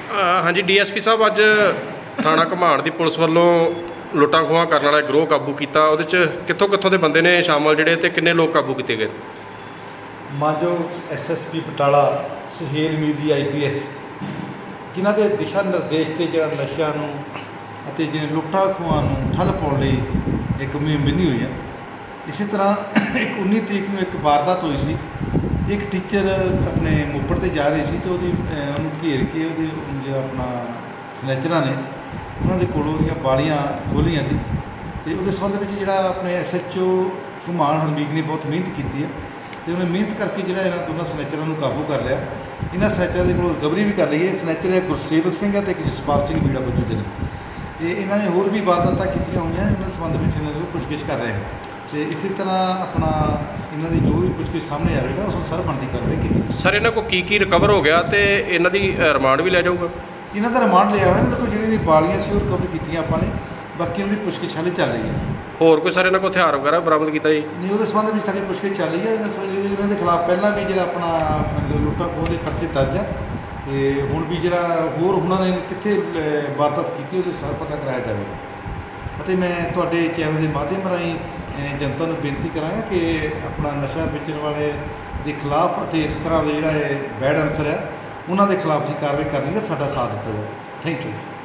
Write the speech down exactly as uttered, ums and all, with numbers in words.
हाँ जी, D S P साहब अज थाणा घमाण की पुलिस वालों लुट्टां खोहां करने वाला गिरोह काबू किया। उहदे च कित्थों कित्थों के बंदे ने शामिल जिहड़े ते किन्ने लोग काबू किए गए? मांजो S S P Batala Suhel Mir ji I P S जिन्हां दे दिशा निर्देश से जो नशिਆਂ ਨੂੰ ਅਤੇ ਜਿਹੜੇ ਲੁੱਟਾਂ ਖੋਹਾਂ ਨੂੰ ਠੱਲ ਪਾਉਣ ਲਈ ਇੱਕ ਮੁਹਿੰਮ ਬੰਨੀ ਹੋਈ ਹੈ। ਇਸੇ ਤਰ੍ਹਾਂ ਇੱਕ उन्नीस ਤਰੀਕ ਨੂੰ ਇੱਕ ਵਾਰਦਾਤ ਹੋਈ ਸੀ। एक टीचर अपने मोपड़ से जा रही थी तो वो घेर के वो जो अपना सनैचर ने उन्होंने कोलों बालियाँ खोलियाँ सी तो वो संबंध में जो अपने एस एच ओ घुमान हरमीक ने बहुत मेहनत की है तो उन्हें मेहनत करके जो इन्होंने दोनों सनैचर काबू कर लिया। इन्होंने सनैचर के रिकवरी भी कर ली है। सनैचर है गुरसेवक सिंह है तो एक जसपाल सिंह बीड़ा बजुज ने तो इन्होंने होर भी वारदात की हुई हैं। इन्होंने संबंध में इन्होंने पुछगिछ कर रहे हैं तो इसी तरह अपना इन्हों की जो भी कुछ कुछ सामने आएगा उसमें सर बनती कार्रवाई की। सर इन्हों को की की रिकवर हो गया तो इन्हों की रिमांड भी लै जाऊगा? इन्हों का रिमांड लिया हुआ देखो जी बालियाँ से रिकवर की आपने बाकी उनकी पुछगिछ हाले चल रही है। होर कोई सर इन्हों को हथियार वगैरह बरामद किया जी? नहीं वो संबंध में सारी पुछगिछ चल रही है। इन्हों के खिलाफ पहला भी जो अपना लुट्टा खोह के खर्चे दर्ज है तो हुण भी जो होर उन्होंने कितने वारदात की वो सारा पता कराया जाएगा। मैं तुहाडे चैनल के माध्यम राही जनता को बेनती करांगा कि अपना नशा बेचने वाले के खिलाफ और इस तरह के जोड़ा बैड अंसर है उन्होंने खिलाफ असीं कार्रवाई करनी है, साडा साथ दिता जाए। Thank you.